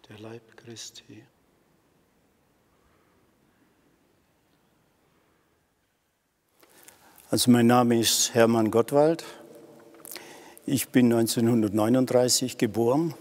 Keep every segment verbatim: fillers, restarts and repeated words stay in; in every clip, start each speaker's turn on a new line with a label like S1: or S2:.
S1: der Leib Christi. Also mein Name ist Hermann Gottwald. Ich bin neunzehnhundertneununddreißig geboren,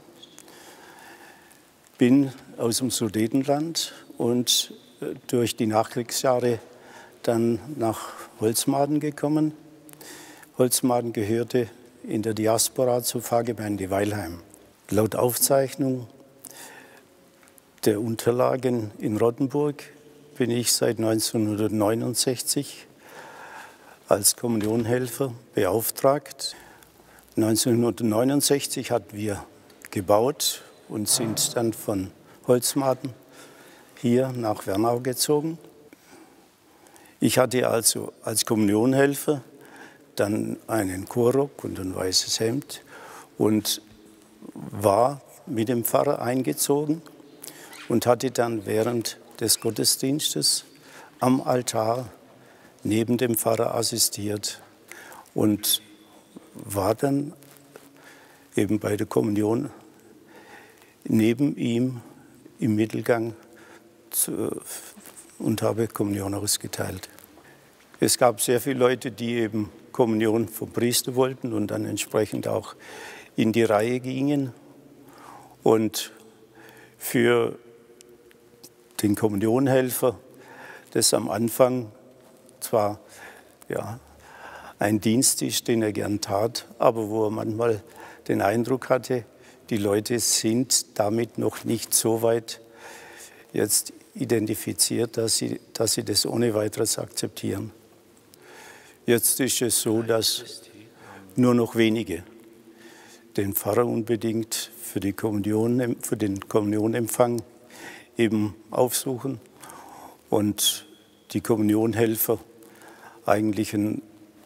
S1: bin aus dem Sudetenland und durch die Nachkriegsjahre dann nach Holzmaden gekommen. Holzmaden gehörte in der Diaspora zur Pfarrgemeinde Weilheim. Laut Aufzeichnung der Unterlagen in Rottenburg bin ich seit neunzehnhundertneunundsechzig als Kommunionhelfer beauftragt. neunzehnhundertneunundsechzig hatten wir gebaut und sind dann von Holzmaden hier nach Wernau gezogen. Ich hatte also als Kommunionhelfer dann einen Chorrock und ein weißes Hemd und war mit dem Pfarrer eingezogen und hatte dann während des Gottesdienstes am Altar neben dem Pfarrer assistiert und war dann eben bei der Kommunion neben ihm im Mittelgang zu, und habe Kommunion ausgeteilt. Es gab sehr viele Leute, die eben Kommunion vom Priester wollten und dann entsprechend auch in die Reihe gingen. Und für den Kommunionhelfer, das am Anfang zwar ja, ein Dienst ist, den er gern tat, aber wo er manchmal den Eindruck hatte, die Leute sind damit noch nicht so weit jetzt identifiziert, dass sie, dass sie das ohne weiteres akzeptieren. Jetzt ist es so, dass nur noch wenige den Pfarrer unbedingt für, die Kommunion, für den Kommunionempfang eben aufsuchen und die Kommunionhelfer eigentlich einen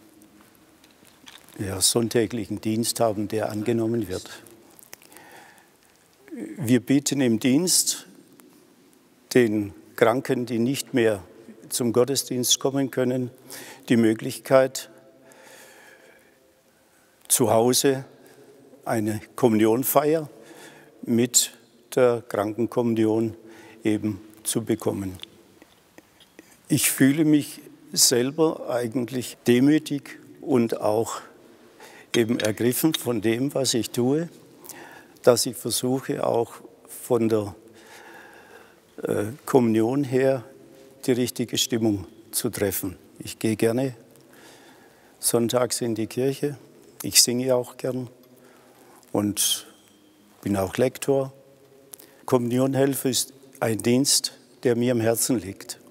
S1: ja, sonntäglichen Dienst haben, der angenommen wird. Wir bieten im Dienst den Kranken, die nicht mehr zum Gottesdienst kommen können, die Möglichkeit, zu Hause eine Kommunionfeier mit der Krankenkommunion eben zu bekommen. Ich fühle mich selber eigentlich demütig und auch eben ergriffen von dem, was ich tue, dass ich versuche, auch von der äh, Kommunion her die richtige Stimmung zu treffen. Ich gehe gerne sonntags in die Kirche, ich singe auch gern und bin auch Lektor. Kommunionhelfer ist ein Dienst, der mir am Herzen liegt.